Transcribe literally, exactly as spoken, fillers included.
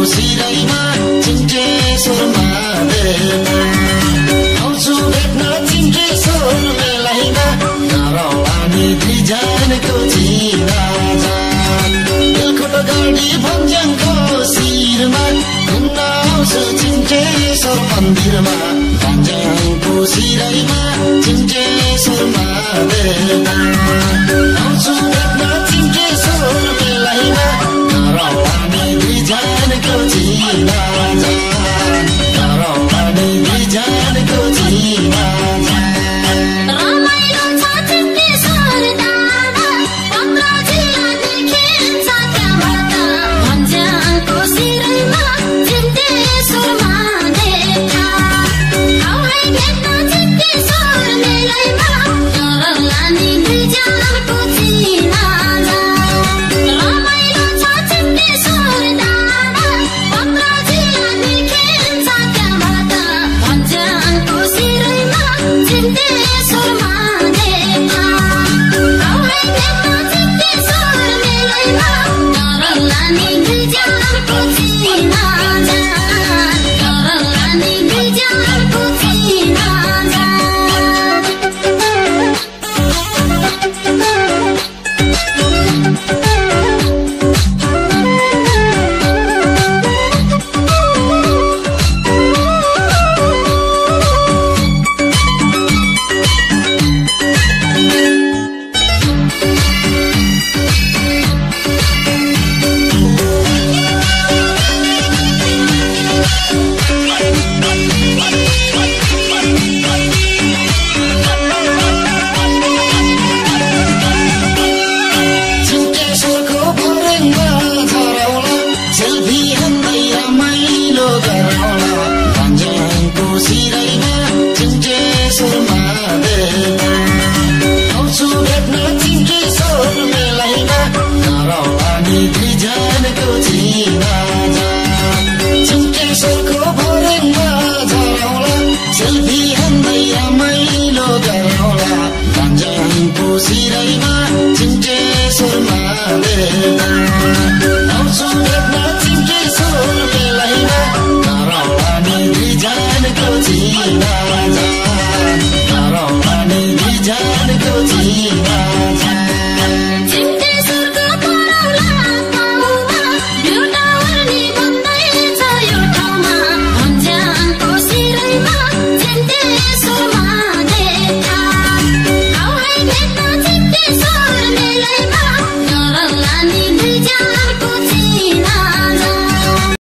सिरैमा चिन्टेश्वर महादेवमा आउँछु भेट्न चिन्टेश्वर मेलैमा नरौलानी दुईजनाको चिनाजान बेलखोट गाडी भन्ज्याङको शिरमा घुम्न आउँछु चिन्टेश्वर मन्दिरमा भन्ज्याङको सिरैमा चिन्टेश्वर महादेवमा आउँछु भेट्न चिन्टेश्वर मेलैमा नरौलानी दुईजनाको चिनाजान नरौलानी दुईजनाको चिनाजान Jangan